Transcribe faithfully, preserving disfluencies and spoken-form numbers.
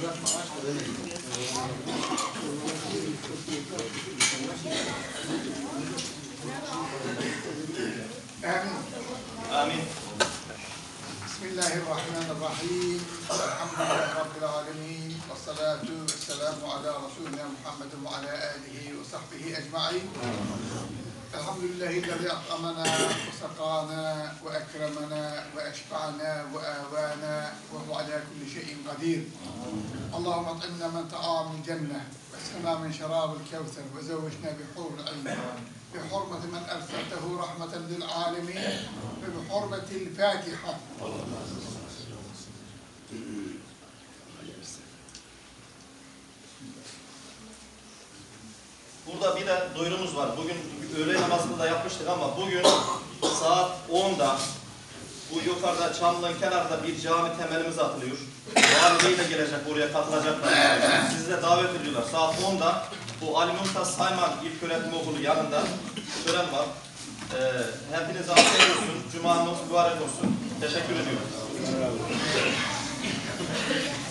آمين. بسم الله الرحمن الرحيم. الحمد لله رب العالمين، والصلاة والسلام على رسولنا محمد وعلى آله وصحبه أجمعين. الحمد لله الذي أطعمنا وسقانا وأكرمنا وأشبعنا وآوانا وهو على كل شيء قدير. اللهم اطعمنا من طعام الجنة، واسقنا من شراب الكوثر، وزوجنا بحور العين، بحرمة من أرسلته رحمة للعالمين، وبحرمة الفاتحة. Burada bir de duyurumuz var. Bugün öğle namazını da yapmıştık ama bugün saat onda bu yukarıda Çamlı'nın kenarında bir cami temelimiz atılıyor. Vali Bey de gelecek, oraya katılacaklar. Sizi de davet ediyorlar. Saat onda bu Ali Mümtaz Sayman İlköğretim Okulu yanında tören var. Ee, hepinize afiyet olsun. Cumanız mübarek olsun. Teşekkür ediyorum.